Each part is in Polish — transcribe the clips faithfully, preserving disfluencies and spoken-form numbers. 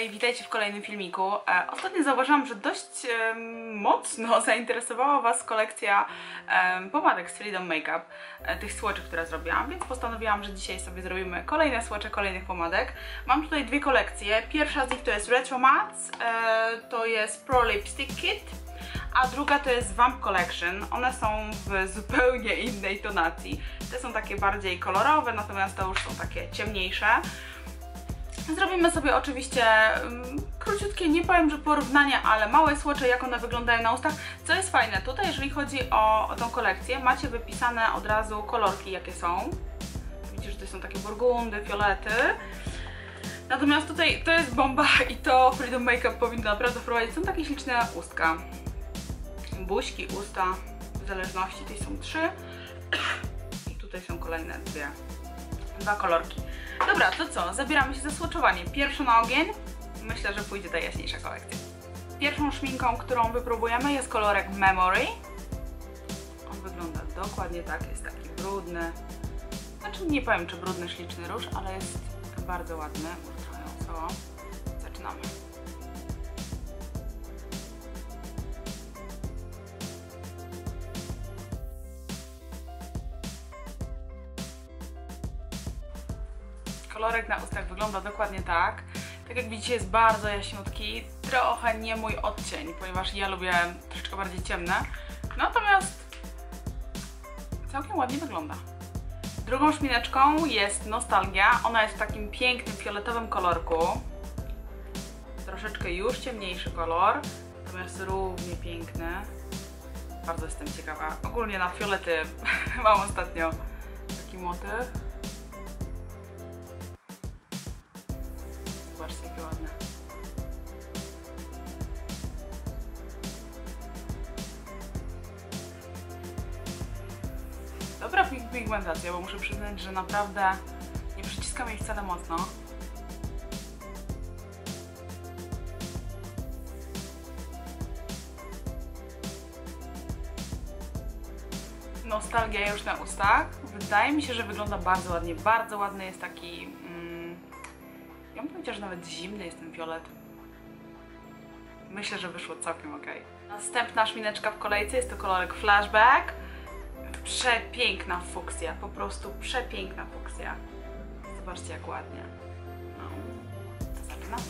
Hej, witajcie w kolejnym filmiku. E, ostatnio zauważyłam, że dość e, mocno zainteresowała Was kolekcja e, pomadek z Freedom Makeup, e, tych słoczy, które zrobiłam, więc postanowiłam, że dzisiaj sobie zrobimy kolejne słocze kolejnych pomadek. Mam tutaj dwie kolekcje. Pierwsza z nich to jest Retro Matte, e, to jest Pro Lipstick Kit, a druga to jest Vamp Collection. One są w zupełnie innej tonacji. Te są takie bardziej kolorowe, natomiast te już są takie ciemniejsze. Zrobimy sobie oczywiście um, króciutkie, nie powiem, że porównanie, ale małe słocze, jak one wyglądają na ustach. Co jest fajne, tutaj jeżeli chodzi o, o tą kolekcję, macie wypisane od razu kolorki, jakie są. Widzicie, że to są takie burgundy, fiolety. Natomiast tutaj to jest bomba i to Freedom Makeup powinno naprawdę wprowadzić. Są takie śliczne ustka. Buźki, usta, w zależności, tutaj są trzy. I tutaj są kolejne dwie. Dwa kolorki. Dobra, to co? Zabieramy się za słoczowanie. Pierwszy na ogień. Myślę, że pójdzie ta jaśniejsza kolekcja. Pierwszą szminką, którą wypróbujemy, jest kolorek Memory. On wygląda dokładnie tak, jest taki brudny. Znaczy nie powiem, czy brudny, śliczny róż, ale jest bardzo ładny. Trochę wesoło. Zaczynamy. Kolorek na ustach wygląda dokładnie tak. Tak jak widzicie, jest bardzo jaśniutki, trochę nie mój odcień, ponieważ ja lubię troszeczkę bardziej ciemne. Natomiast całkiem ładnie wygląda. Drugą szmineczką jest Nostalgia. Ona jest w takim pięknym, fioletowym kolorku. Troszeczkę już ciemniejszy kolor, natomiast równie piękny. Bardzo jestem ciekawa. Ogólnie na fiolety mam ostatnio taki motyw. Zobaczcie, jakie ładne. Dobra pigmentacja, bo muszę przyznać, że naprawdę nie przyciskam jej wcale mocno. Nostalgia już na ustach. Wydaje mi się, że wygląda bardzo ładnie. Bardzo ładny jest taki... Mm, ja bym powiedziała, że nawet zimny jest ten fiolet. Myślę, że wyszło całkiem ok. Następna szmineczka w kolejce jest to kolorek Flashback. Przepiękna fuksja, po prostu przepiękna fuksja. Zobaczcie, jak ładnie. No, to zaczynamy.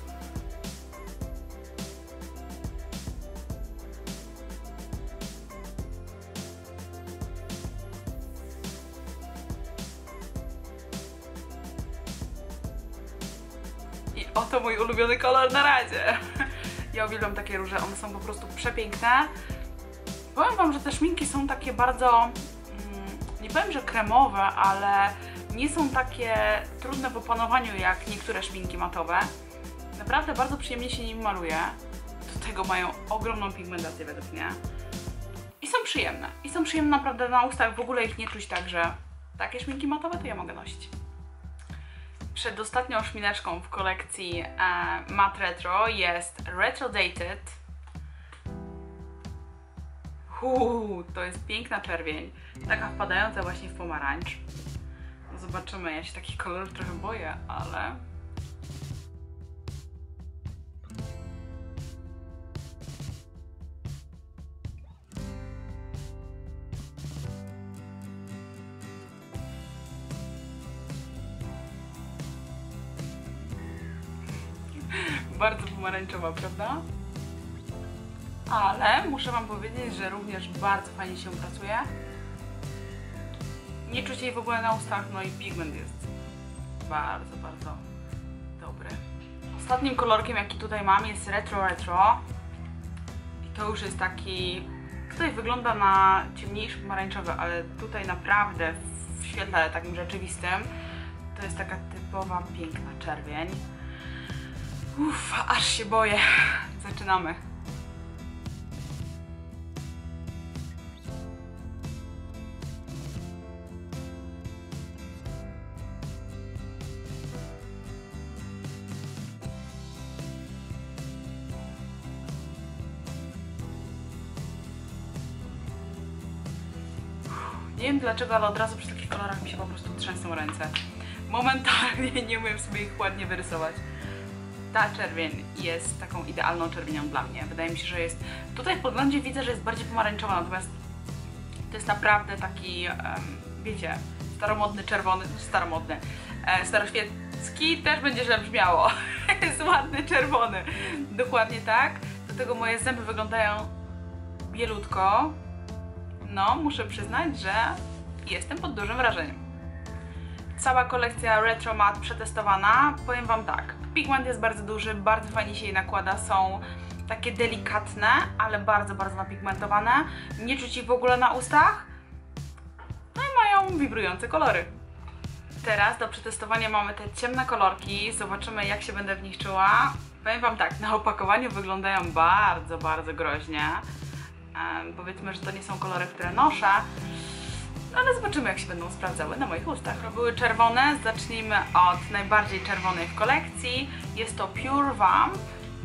I oto mój ulubiony kolor na razie. Ja uwielbiam takie róże, one są po prostu przepiękne. Powiem Wam, że te szminki są takie bardzo, mm, nie powiem, że kremowe, ale nie są takie trudne w opanowaniu jak niektóre szminki matowe. Naprawdę bardzo przyjemnie się nimi maluje. Do tego mają ogromną pigmentację według mnie. I są przyjemne. I są przyjemne naprawdę na ustach, w ogóle ich nie czuć tak, że takie szminki matowe to ja mogę nosić. Przedostatnią szmineczką w kolekcji e, Matte Retro jest Retro Dated. Uuu, to jest piękna czerwień, taka wpadająca właśnie w pomarańcz. No zobaczymy, ja się takich kolorów trochę boję, ale... Bardzo pomarańczowa, prawda? Ale muszę Wam powiedzieć, że również bardzo fajnie się pracuje. Nie czuć jej w ogóle na ustach, no i pigment jest bardzo, bardzo dobry. Ostatnim kolorkiem, jaki tutaj mam, jest Retro Retro. I to już jest taki... Tutaj wygląda na ciemniejszy pomarańczowy, ale tutaj naprawdę w świetle takim rzeczywistym to jest taka typowa, piękna czerwień. Uff, aż się boję. Zaczynamy. Nie wiem dlaczego, ale od razu przy takich kolorach mi się po prostu trzęsą ręce. Momentalnie nie umiem sobie ich ładnie wyrysować. ta czerwień jest taką idealną czerwienią dla mnie. Wydaje mi się, że jest... Tutaj w podglądzie widzę, że jest bardziej pomarańczowa, natomiast to jest naprawdę taki, um, wiecie, staromodny czerwony, staromodny, e, staroświecki też będzie źle brzmiało. Jest ładny czerwony. Dokładnie tak. Do tego moje zęby wyglądają bielutko. No, muszę przyznać, że jestem pod dużym wrażeniem. Cała kolekcja Retro Matte przetestowana. Powiem wam tak, pigment jest bardzo duży, bardzo fajnie się jej nakłada, są takie delikatne, ale bardzo, bardzo napigmentowane. Nie czuć ich w ogóle na ustach. No i mają wibrujące kolory. Teraz do przetestowania mamy te ciemne kolorki. Zobaczymy, jak się będę w nich czuła. Powiem wam tak, na opakowaniu wyglądają bardzo, bardzo groźnie. Um, powiedzmy, że to nie są kolory, które noszę. Ale zobaczymy, jak się będą sprawdzały na moich ustach. Były czerwone. Zacznijmy od najbardziej czerwonej w kolekcji. Jest to Pure Vamp.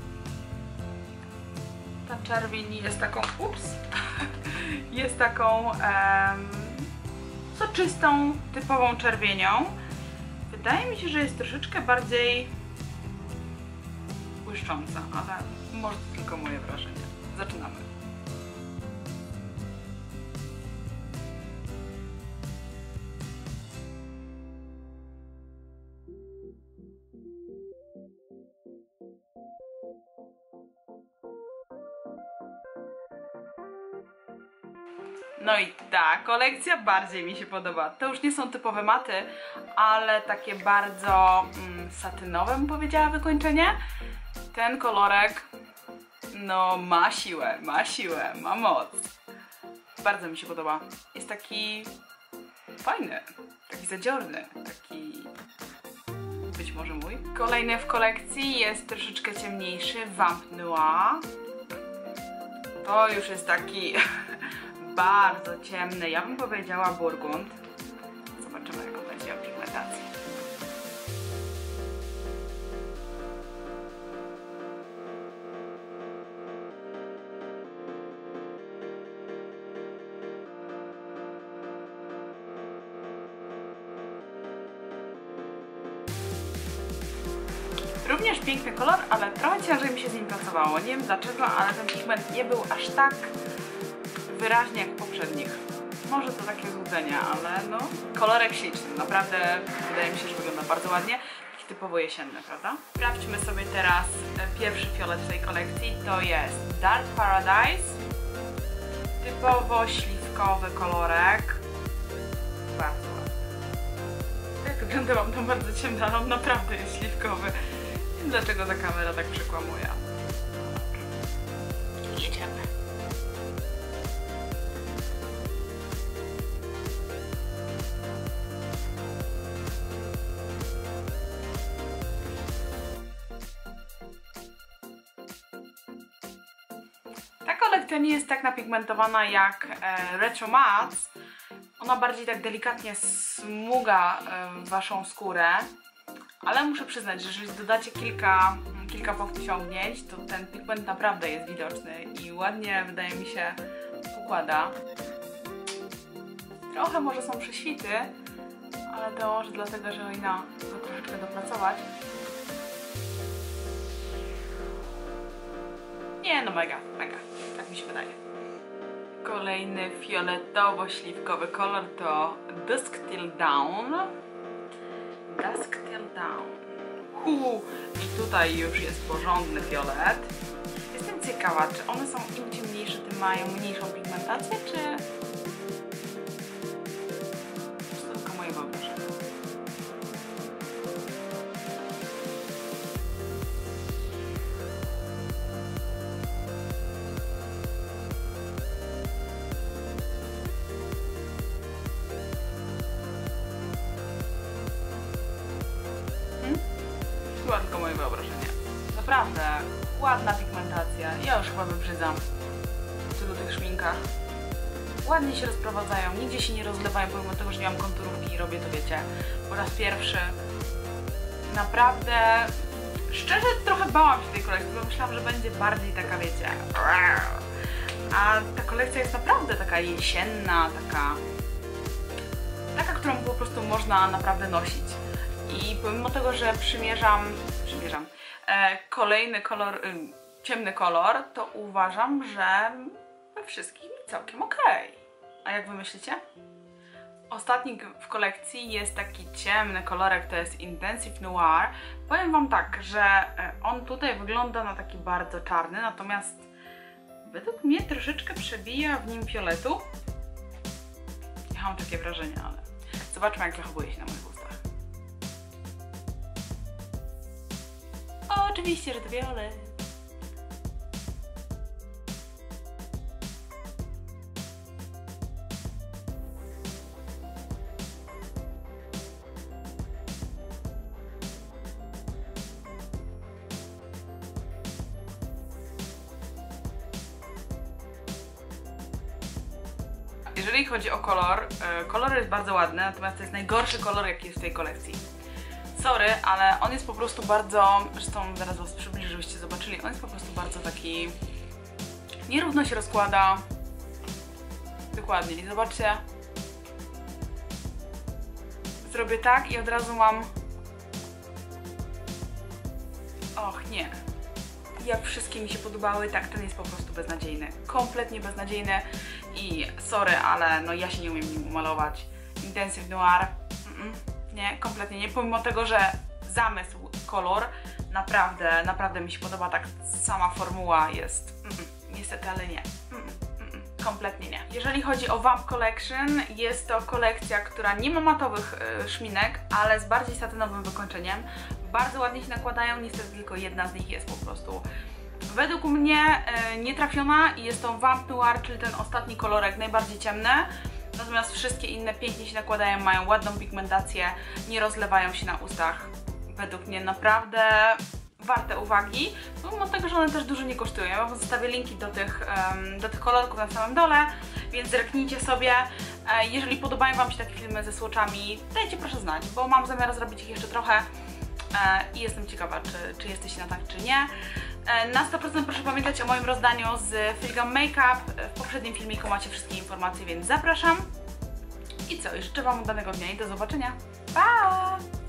Ta czerwień jest taką, ups, jest taką um, soczystą, typową czerwienią. Wydaje mi się, że jest troszeczkę bardziej błyszcząca, ale może to tylko moje wrażenie. Zaczynamy. No i ta kolekcja bardziej mi się podoba. To już nie są typowe maty, ale takie bardzo mm, satynowe, bym powiedziała, wykończenie. Ten kolorek, no ma siłę, ma siłę, ma moc. Bardzo mi się podoba. Jest taki fajny, taki zadziorny, taki być może mój. Kolejny w kolekcji jest troszeczkę ciemniejszy, Vamp Noir. To już jest taki bardzo ciemny, ja bym powiedziała burgund. Zobaczymy, jaką będzie miał pigmentację. Również piękny kolor, ale trochę ciężej mi się z nim pracowało. Nie wiem dlaczego, ale ten pigment nie był aż tak wyraźnie jak poprzednich. Może to takie złudzenie, ale no, kolorek śliczny. Naprawdę wydaje mi się, że wygląda bardzo ładnie. Taki typowo jesienny, prawda? Sprawdźmy sobie teraz pierwszy fiolet w tej kolekcji. To jest Dark Paradise. Typowo śliwkowy kolorek. Bardzo ładny. Tak wygląda, mam tam bardzo ciemno, ale on naprawdę jest śliwkowy. Nie wiem, dlaczego ta kamera tak przekłamuje. Jedziemy. Ta kolekcja nie jest tak napigmentowana jak e, Retro Matte. Ona bardziej tak delikatnie smuga e, waszą skórę, ale muszę przyznać, że jeżeli dodacie kilka, kilka podciągnięć, to ten pigment naprawdę jest widoczny i ładnie, wydaje mi się, układa. Trochę może są prześwity, ale to może dlatego, że Olina go troszeczkę dopracować. Nie no, mega, mega, tak mi się wydaje. Kolejny fioletowo-śliwkowy kolor to Dusk Till Dawn. Dusk Till Dawn. Uu, i tutaj już jest porządny fiolet. Jestem ciekawa, czy one są im ciemniejsze, tym mają mniejszą pigmentację, czy... czy to tylko moje wyobrażenie? Chyba tylko moje wyobrażenie. Naprawdę, ładna pigmentacja. Ja już chyba wybrzydzam w tylu tych szminkach. Ładnie się rozprowadzają, nigdzie się nie rozlewają, pomimo tego, że nie mam konturówki i robię to, wiecie, po raz pierwszy. Naprawdę, szczerze trochę bałam się tej kolekcji, bo myślałam, że będzie bardziej taka, wiecie, a ta kolekcja jest naprawdę taka jesienna, taka, taka, którą po prostu można naprawdę nosić. I pomimo tego, że przymierzam, przymierzam, e, kolejny kolor, y, ciemny kolor, to uważam, że we wszystkich całkiem okej. A jak wy myślicie? Ostatni w kolekcji jest taki ciemny kolorek, to jest Intensive Noir. Powiem wam tak, że on tutaj wygląda na taki bardzo czarny, natomiast według mnie troszeczkę przebija w nim fioletu. Ja mam takie wrażenie, ale zobaczmy, jak zachowuje się na moich ustach. Oczywiście, że to fiolet. Jeżeli chodzi o kolor, kolor jest bardzo ładny, natomiast to jest najgorszy kolor, jaki jest w tej kolekcji. Sorry, ale on jest po prostu bardzo, zresztą zaraz was przybliżę, żebyście zobaczyli, on jest po prostu bardzo taki, nierówno się rozkłada. Dokładnie, i zobaczcie, zrobię tak i od razu mam, och nie, jak wszystkie mi się podobały, tak ten jest po prostu beznadziejny, kompletnie beznadziejny i sorry, ale no ja się nie umiem nim umalować. Intensive Noir, mm -mm, nie, kompletnie nie, pomimo tego, że zamysł, kolor naprawdę, naprawdę mi się podoba, tak sama formuła jest, mm -mm, niestety, ale nie, mm -mm, mm -mm, kompletnie nie. Jeżeli chodzi o Vamp Collection, jest to kolekcja, która nie ma matowych y, szminek, ale z bardziej satynowym wykończeniem. Bardzo ładnie się nakładają, niestety tylko jedna z nich jest po prostu według mnie y, nietrafiona i jest to Vamp Noir, czyli ten ostatni kolorek, najbardziej ciemny. Natomiast wszystkie inne pięknie się nakładają, mają ładną pigmentację, nie rozlewają się na ustach. Według mnie naprawdę warte uwagi, pomimo tego, że one też dużo nie kosztują. Ja wam zostawię linki do tych, um, do tych kolorków na samym dole, więc zerknijcie sobie. E, jeżeli podobają wam się takie filmy ze swatchami, dajcie proszę znać, bo mam zamiar zrobić ich jeszcze trochę e, i jestem ciekawa, czy, czy jesteście na tak, czy nie. E, na sto procent proszę pamiętać o moim rozdaniu z Filgam Makeup. W poprzednim filmiku macie wszystkie informacje, więc zapraszam. I co, życzę wam udanego dnia i do zobaczenia. Pa!